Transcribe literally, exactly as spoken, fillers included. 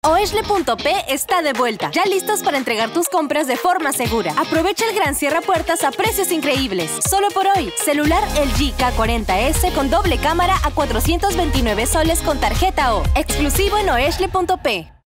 Oesle punto pe está de vuelta, ya listos para entregar tus compras de forma segura. Aprovecha el gran Cierra Puertas a precios increíbles. Solo por hoy, celular L G K cuarenta S con doble cámara a cuatrocientos veintinueve soles con tarjeta O. Exclusivo en oesle punto pe.